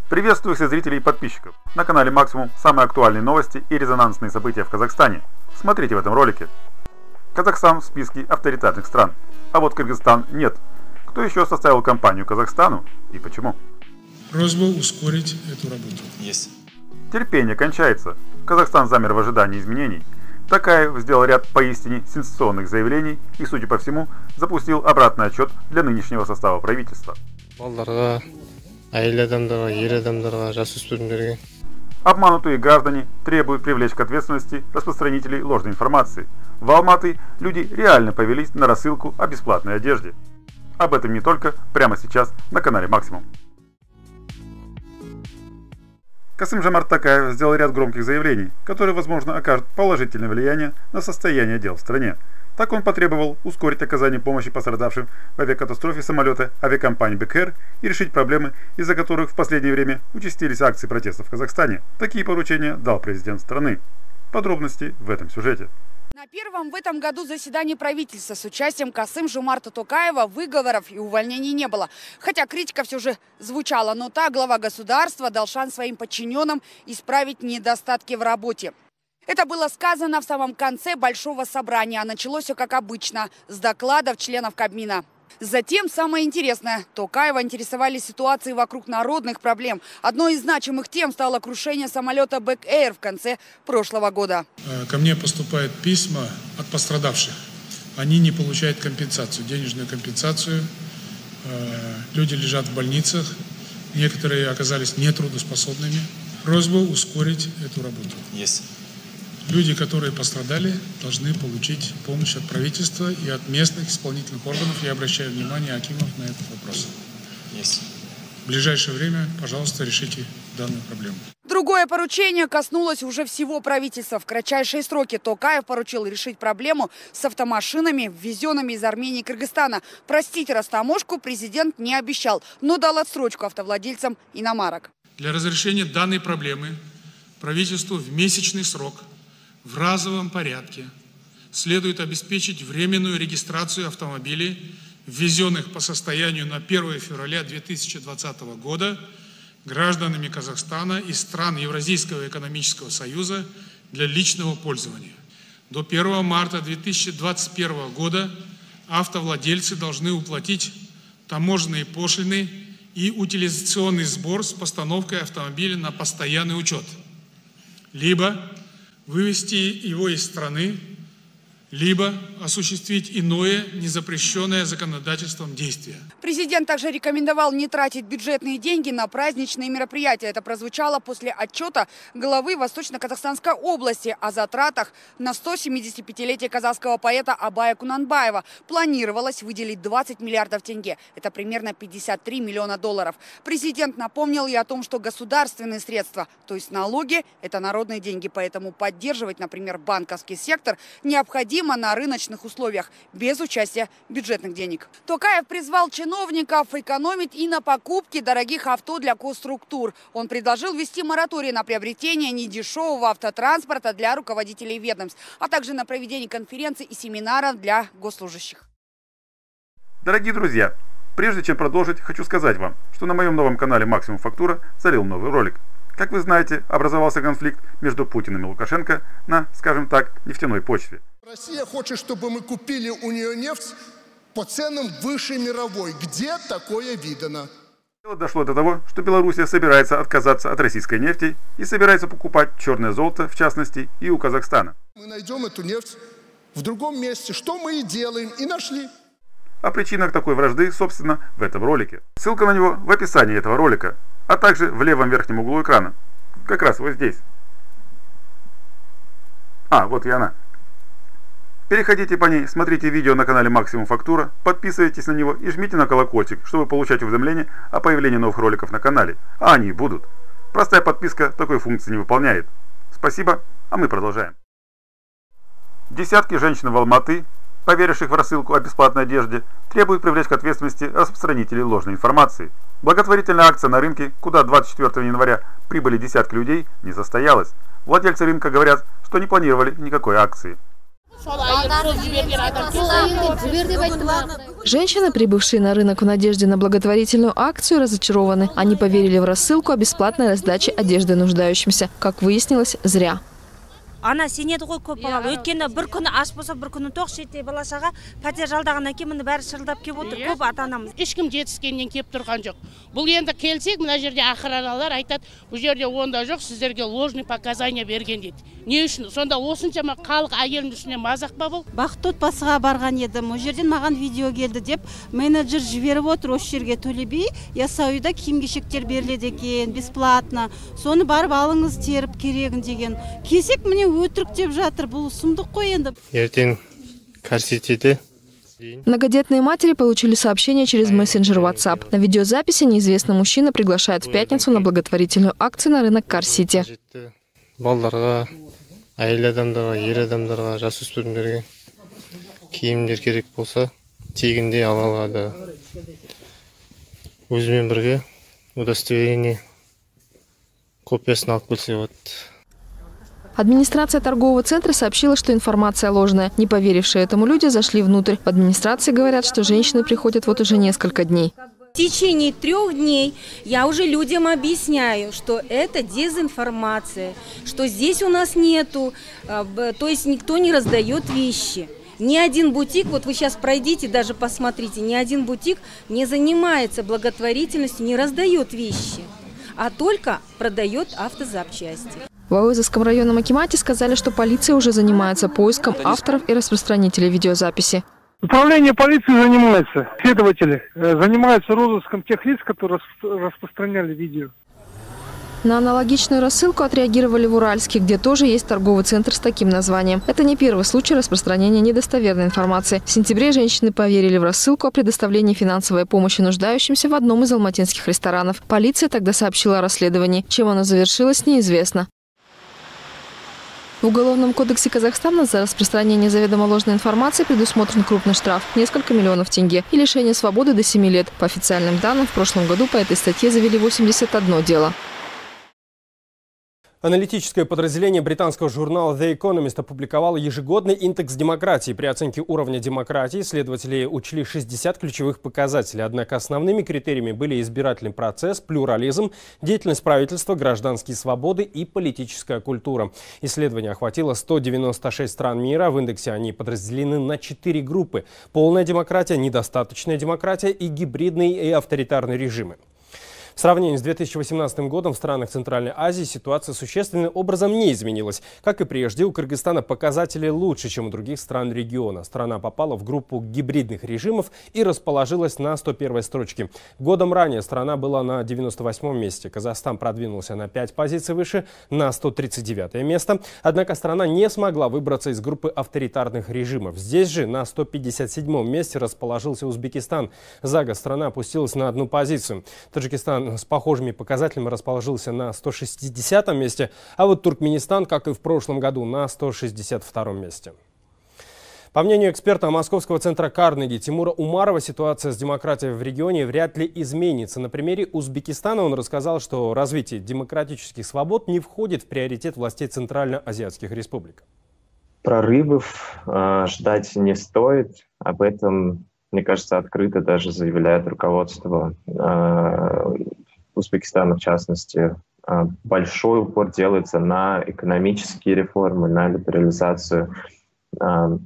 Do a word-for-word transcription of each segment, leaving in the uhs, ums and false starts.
Приветствую всех зрителей и подписчиков. На канале Максимум самые актуальные новости и резонансные события в Казахстане. Смотрите в этом ролике. Казахстан в списке авторитарных стран. А вот Кыргызстан нет. Кто еще составил компанию Казахстану и почему? Просьба ускорить эту работу. Есть. Терпение кончается. Казахстан замер в ожидании изменений. Токаев сделал ряд поистине сенсационных заявлений и, судя по всему, запустил обратный отчет для нынешнего состава правительства. Обманутые граждане требуют привлечь к ответственности распространителей ложной информации. В Алматы люди реально повелись на рассылку о бесплатной одежде. Об этом не только прямо сейчас на канале Максимум. Касым-Жомарт Токаев сделал ряд громких заявлений, которые, возможно, окажут положительное влияние на состояние дел в стране. Так он потребовал ускорить оказание помощи пострадавшим в авиакатастрофе самолета авиакомпании Бек Эйр и решить проблемы, из-за которых в последнее время участились акции протеста в Казахстане. Такие поручения дал президент страны. Подробности в этом сюжете. На первом в этом году заседании правительства с участием Касым-Жомарта Токаева выговоров и увольнений не было. Хотя критика все же звучала, но так глава государства дал шанс своим подчиненным исправить недостатки в работе. Это было сказано в самом конце большого собрания, а началось все как обычно, с докладов членов Кабмина. Затем, самое интересное, Токаева интересовали ситуации вокруг народных проблем. Одной из значимых тем стало крушение самолета Бек Эйр в конце прошлого года. Ко мне поступают письма от пострадавших. Они не получают компенсацию, денежную компенсацию. Люди лежат в больницах, некоторые оказались нетрудоспособными. Просьба ускорить эту работу. Есть. Люди, которые пострадали, должны получить помощь от правительства и от местных исполнительных органов. Я обращаю внимание акимов на этот вопрос. Есть. В ближайшее время, пожалуйста, решите данную проблему. Другое поручение коснулось уже всего правительства. В кратчайшие сроки Токаев поручил решить проблему с автомашинами, ввезенными из Армении и Кыргызстана. Простить растаможку президент не обещал, но дал отсрочку автовладельцам иномарок. Для разрешения данной проблемы правительству в месячный срок в разовом порядке следует обеспечить временную регистрацию автомобилей, ввезенных по состоянию на первое февраля две тысячи двадцатого года гражданами Казахстана из стран Евразийского экономического союза для личного пользования. До первого марта две тысячи двадцать первого года автовладельцы должны уплатить таможенные пошлины и утилизационный сбор с постановкой автомобиля на постоянный учет, либо вывести его из страны, либо осуществить иное незапрещенное законодательством действие. Президент также рекомендовал не тратить бюджетные деньги на праздничные мероприятия. Это прозвучало после отчета главы Восточно-Казахстанской области о затратах на сто семидесятипятилетие казахского поэта Абая Кунанбаева. Планировалось выделить двадцать миллиардов тенге. Это примерно пятьдесят три миллиона долларов. Президент напомнил и о том, что государственные средства, то есть налоги, это народные деньги. Поэтому поддерживать, например, банковский сектор необходимо на рыночных условиях, без участия бюджетных денег. Токаев призвал чиновников экономить и на покупке дорогих авто для госструктур. Он предложил ввести мораторий на приобретение недешевого автотранспорта для руководителей ведомств, а также на проведение конференций и семинаров для госслужащих. Дорогие друзья, прежде чем продолжить, хочу сказать вам, что на моем новом канале Максимум Фактура залил новый ролик. Как вы знаете, образовался конфликт между Путиным и Лукашенко на, скажем так, нефтяной почве. Россия хочет, чтобы мы купили у нее нефть по ценам выше мировой. Где такое видано? Дело дошло до того, что Белоруссия собирается отказаться от российской нефти и собирается покупать черное золото, в частности, и у Казахстана. Мы найдем эту нефть в другом месте, что мы и делаем, и нашли. О причинах такой вражды, собственно, в этом ролике. Ссылка на него в описании этого ролика, а также в левом верхнем углу экрана. Как раз вот здесь. А, вот и она. Переходите по ней, смотрите видео на канале Максимум Фактура, подписывайтесь на него и жмите на колокольчик, чтобы получать уведомления о появлении новых роликов на канале. А они будут. Простая подписка такой функции не выполняет. Спасибо, а мы продолжаем. Десятки женщин в Алматы, поверивших в рассылку о бесплатной одежде, требуют привлечь к ответственности распространителей ложной информации. Благотворительная акция на рынке, куда двадцать четвёртого января прибыли десятки людей, не состоялась. Владельцы рынка говорят, что не планировали никакой акции. Женщины, прибывшие на рынок в надежде на благотворительную акцию, разочарованы. Они поверили в рассылку о бесплатной раздаче одежды нуждающимся. Как выяснилось, зря. Ана сенеді ғой көп балалы. Өткені бір күні аш болса, бір күні тоқ шетте балашаға пәтер жалдағаннан кейін міне бәрі шырылдап келіп отыр. Көп ата-анамыз. Ешкім жетіскеннен келіп тұрған жоқ. Бұл енді келсек, мына жерде охраналар айтады, бұл жерде онда жоқ, сіздерге ложный показания берген дейді. Не үшін? Сонда осыншама халық әйелдің үстіне мазақ па бұл? Бақыт отбасыға барған едім. Ол жерден маған видео келді деп, менеджер жіберіп отыр осы жерге төлебей, ясауида киім-кешектер беріледі екен, бесплатно. Соны барып алыңыз теріп керегін деген. Кесек міне өтірік деп жатыр, бұл сұмдық қой енді. Ертең Карситиде. Многодетные матери получили сообщение через мессенджер WhatsApp. На видеозаписи неизвестный мужчина приглашает в пятницу на благотворительную акцию на рынок Кар-Сити. Балдарға, әйел адамдарға, ер адамдарға, жасөспірімдерге киімдер керек болса, тегінде ала алады. Өзімен бірге удостоверение копиясын алып келсе болады. Администрация торгового центра сообщила, что информация ложная. Не поверившие этому люди зашли внутрь. В администрации говорят, что женщины приходят вот уже несколько дней. В течение трех дней я уже людям объясняю, что это дезинформация, что здесь у нас нету, то есть никто не раздает вещи. Ни один бутик, вот вы сейчас пройдите, даже посмотрите, ни один бутик не занимается благотворительностью, не раздает вещи, а только продает автозапчасти. В Ауэзовском районном акимате сказали, что полиция уже занимается поиском авторов и распространителей видеозаписи. Управление полиции занимается, следователи занимаются розыском тех лиц, которые распространяли видео. На аналогичную рассылку отреагировали в Уральске, где тоже есть торговый центр с таким названием. Это не первый случай распространения недостоверной информации. В сентябре женщины поверили в рассылку о предоставлении финансовой помощи нуждающимся в одном из алматинских ресторанов. Полиция тогда сообщила о расследовании. Чем оно завершилось, неизвестно. В Уголовном кодексе Казахстана за распространение заведомо ложной информации предусмотрен крупный штраф – несколько миллионов тенге и лишение свободы до семи лет. По официальным данным, в прошлом году по этой статье завели восемьдесят одно дело. Аналитическое подразделение британского журнала The Economist опубликовало ежегодный индекс демократии. При оценке уровня демократии исследователи учли шестьдесят ключевых показателей. Однако основными критериями были избирательный процесс, плюрализм, деятельность правительства, гражданские свободы и политическая культура. Исследование охватило сто девяносто шесть стран мира. В индексе они подразделены на четыре группы: полная демократия, недостаточная демократия и гибридные и авторитарные режимы. В сравнении с две тысячи восемнадцатым годом в странах Центральной Азии ситуация существенным образом не изменилась. Как и прежде, у Кыргызстана показатели лучше, чем у других стран региона. Страна попала в группу гибридных режимов и расположилась на сто первой строчке. Годом ранее страна была на девяносто восьмом месте. Казахстан продвинулся на пять позиций выше, на сто тридцать девятое место. Однако страна не смогла выбраться из группы авторитарных режимов. Здесь же на сто пятьдесят седьмом месте расположился Узбекистан. За год страна опустилась на одну позицию. Таджикистан с похожими показателями расположился на сто шестидесятом месте, а вот Туркменистан, как и в прошлом году, на сто шестьдесят втором месте. По мнению эксперта Московского центра Карнеги Тимура Умарова, ситуация с демократией в регионе вряд ли изменится. На примере Узбекистана он рассказал, что развитие демократических свобод не входит в приоритет властей центральноазиатских республик. Прорывов э, ждать не стоит. Об этом, мне кажется, открыто даже заявляет руководство э, Узбекистана, в частности. Э, большой упор делается на экономические реформы, на либерализацию э,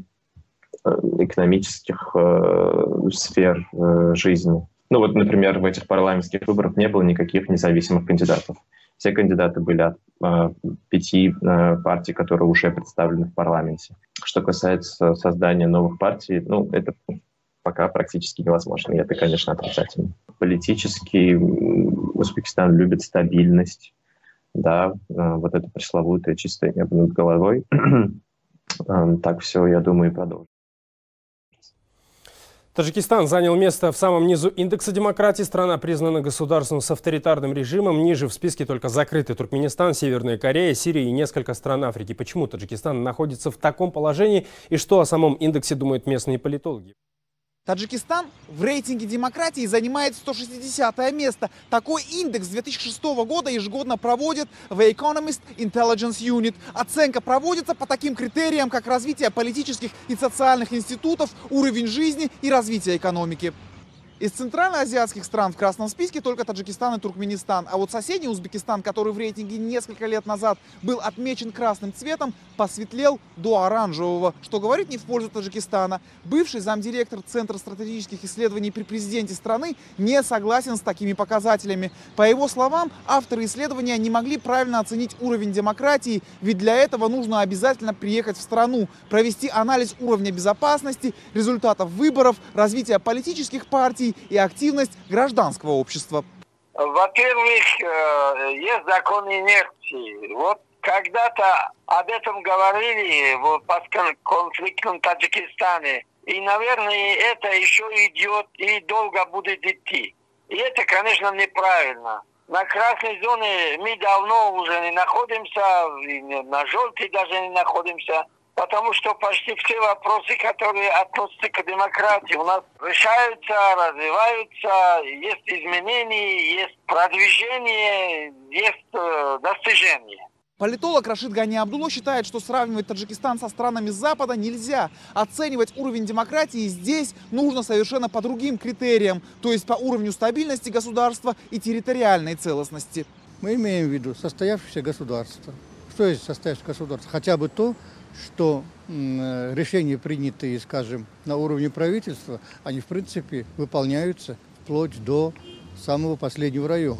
экономических э, сфер э, жизни. Ну вот, например, в этих парламентских выборах не было никаких независимых кандидатов. Все кандидаты были от э, пяти э, партий, которые уже представлены в парламенте. Что касается создания новых партий, ну, это пока практически невозможно. И это, конечно, отрицательно. Политически Узбекистан любит стабильность, да, вот это пресловутое чистое небо над головой. Так все, я думаю, и продолжим. Таджикистан занял место в самом низу индекса демократии. Страна признана государством с авторитарным режимом. Ниже в списке только закрытый Туркменистан, Северная Корея, Сирия и несколько стран Африки. Почему Таджикистан находится в таком положении и что о самом индексе думают местные политологи? Таджикистан в рейтинге демократии занимает сто шестидесятое место. Такой индекс с две тысячи шестого года ежегодно проводит The Economist Intelligence Unit. Оценка проводится по таким критериям, как развитие политических и социальных институтов, уровень жизни и развитие экономики. Из центральноазиатских стран в красном списке только Таджикистан и Туркменистан. А вот соседний Узбекистан, который в рейтинге несколько лет назад был отмечен красным цветом, посветлел до оранжевого, что говорит не в пользу Таджикистана. Бывший замдиректор Центра стратегических исследований при президенте страны не согласен с такими показателями. По его словам, авторы исследования не могли правильно оценить уровень демократии, ведь для этого нужно обязательно приехать в страну, провести анализ уровня безопасности, результатов выборов, развития политических партий и активность гражданского общества. Во-первых, есть закон инерции. Вот когда-то об этом говорили в постконфликтном Таджикистане. И, наверное, это еще идет и долго будет идти. И это, конечно, неправильно. На красной зоне мы давно уже не находимся, на желтой даже не находимся. Потому что почти все вопросы, которые относятся к демократии, у нас решаются, развиваются, есть изменения, есть продвижение, есть э, достижения. Политолог Рашид Гани Абдулло считает, что сравнивать Таджикистан со странами Запада нельзя. Оценивать уровень демократии здесь нужно совершенно по другим критериям, то есть по уровню стабильности государства и территориальной целостности. Мы имеем в виду состоявшееся государство. Что есть состоявшееся государство? Хотя бы то, что решения, принятые, скажем, на уровне правительства, они, в принципе, выполняются вплоть до самого последнего района.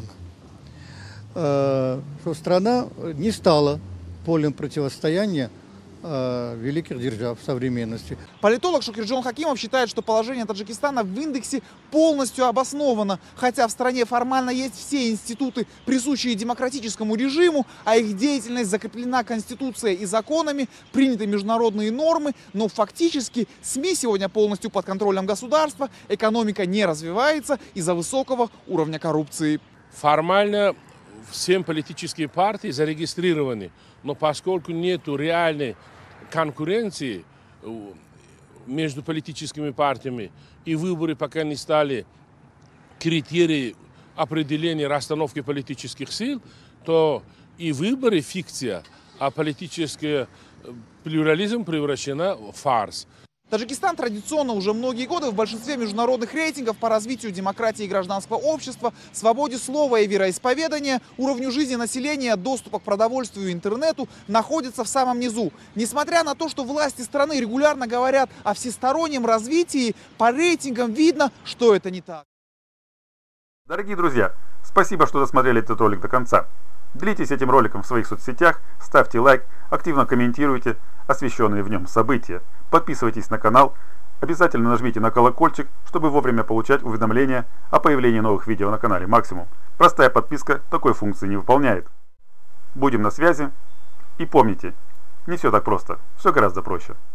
Что страна не стала полем противостояния великих держав современности. Политолог Шукирджон Хакимов считает, что положение Таджикистана в индексе полностью обосновано. Хотя в стране формально есть все институты, присущие демократическому режиму, а их деятельность закреплена Конституцией и законами, приняты международные нормы, но фактически СМИ сегодня полностью под контролем государства, экономика не развивается из-за высокого уровня коррупции. Формально все политические партии зарегистрированы, но поскольку нет реальной конкуренции между политическими партиями и выборы пока не стали критерией определения расстановки политических сил, то и выборы фикция, а политический плюрализм превращена в фарс. Таджикистан традиционно уже многие годы в большинстве международных рейтингов по развитию демократии и гражданского общества, свободе слова и вероисповедания, уровню жизни населения, доступа к продовольствию и интернету находится в самом низу. Несмотря на то, что власти страны регулярно говорят о всестороннем развитии, по рейтингам видно, что это не так. Дорогие друзья, спасибо, что досмотрели этот ролик до конца. Делитесь этим роликом в своих соцсетях, ставьте лайк, активно комментируйте освещенные в нем события. Подписывайтесь на канал, обязательно нажмите на колокольчик, чтобы вовремя получать уведомления о появлении новых видео на канале Максимум. Простая подписка такой функции не выполняет. Будем на связи и помните, не все так просто, все гораздо проще.